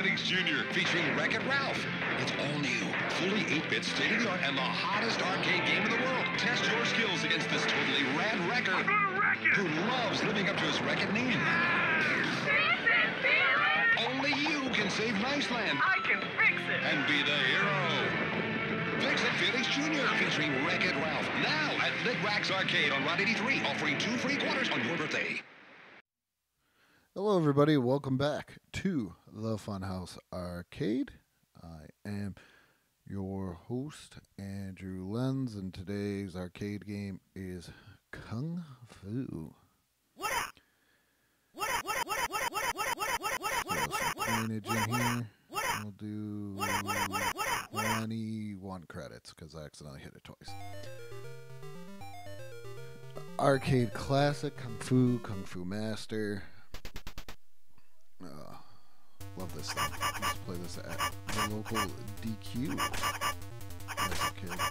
Felix Jr. featuring Wreck-It Ralph. It's all new, fully 8-bit, state-of-the-art, and the hottest arcade game in the world. Test your skills against this totally rad wrecker who loves living up to his Wreck-It name. Only you can save Niceland. I can fix it. And be the hero. Fix It Felix Jr. featuring Wreck-It Ralph. Now at Lit Racks Arcade on Route 83, offering 2 free quarters on your birthday. Hello, everybody. Welcome back to the Funhouse Arcade. I am your host, Andrew Lenz, and today's arcade game is Kung Fu. What up? What up? What up? What up? What up? What up? What up? What up? What up? What up? What up? What up? In here. What up? We'll do What up? What up? What up? What up? What up? 21 credits because I accidentally hit it twice. Arcade classic, Kung Fu Master. Love this thing. I used to play this at the local DQ as a kid.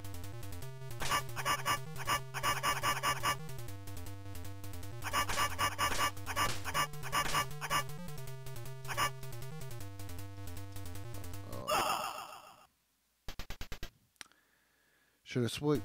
Should have swiped.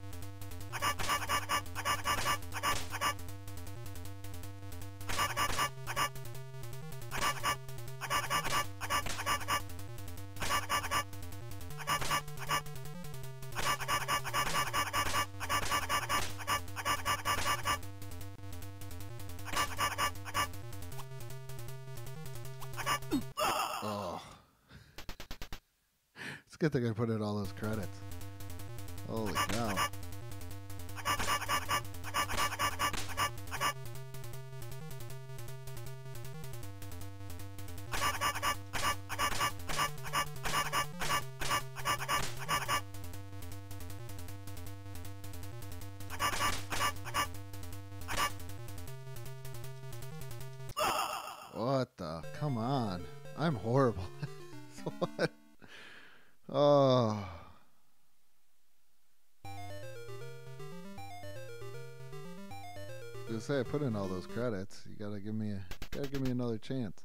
Oh. It's a good thing I put in all those credits. Holy cow. What the? Come on. I'm horrible. What? Oh. Just say I put in all those credits. You gotta give me another chance.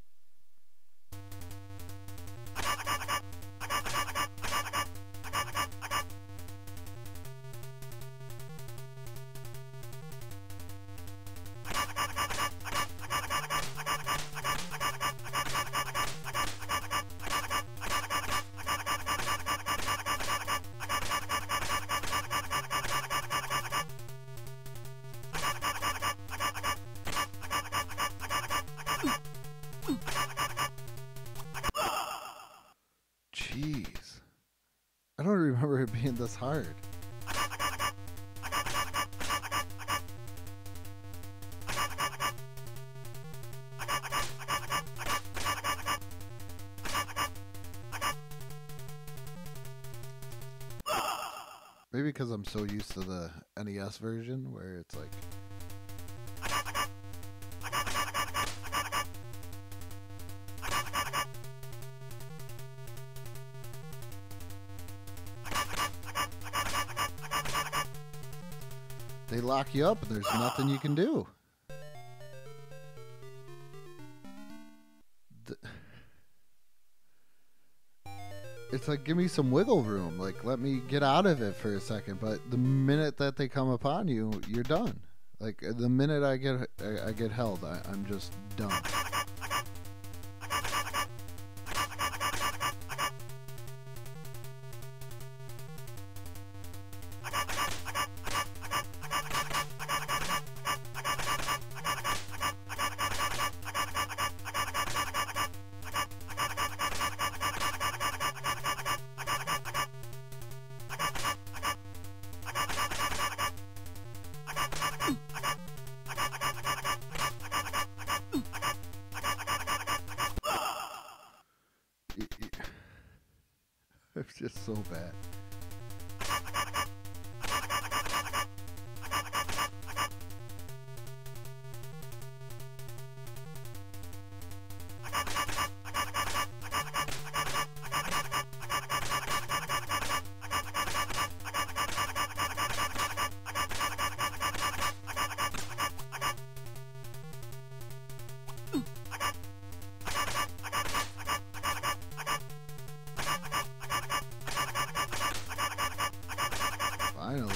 Jeez. I don't remember it being this hard. Maybe because I'm so used to the NES version where it's like... They lock you up and there's nothing you can do. It's like, give me some wiggle room. Like, let me get out of it for a second. But the minute that they come upon you, you're done. Like, the minute I get held, I'm just done. It's just so bad. Finally.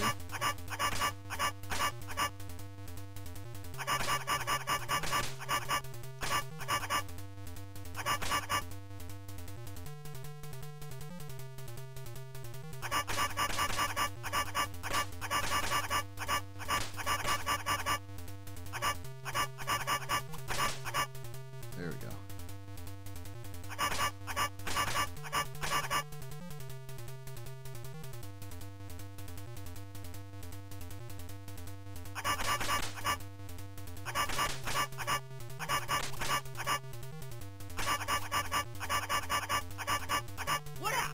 There we go. What up?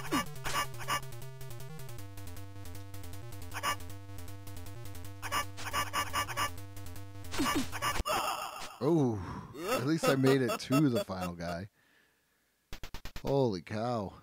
Oh, at least I made it to the final guy. Holy cow.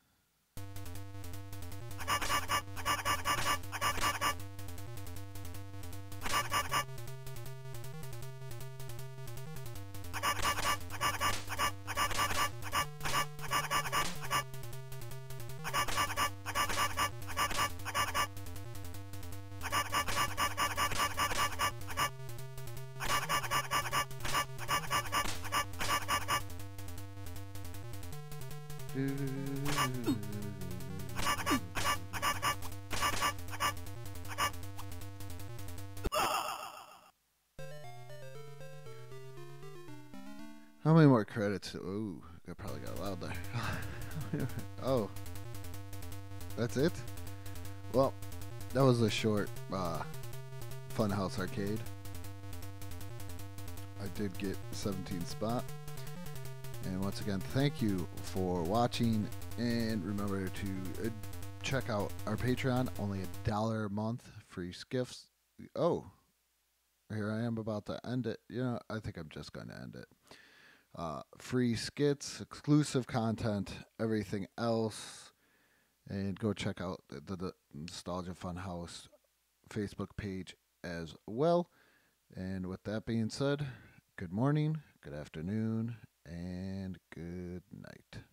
How many more credits? Ooh, I probably got loud there. Oh, that's it? Well, that was a short Funhouse Arcade. I did get 17 spot. And once again, thank you for watching. And remember to check out our Patreon. Only $1 a month. Free gifts. Oh, here I am about to end it. You know, I think I'm just going to end it. Free skits, exclusive content, everything else. And go check out the Nostalgia Funhouse Facebook page as well. And with that being said, good morning, good afternoon, and good night.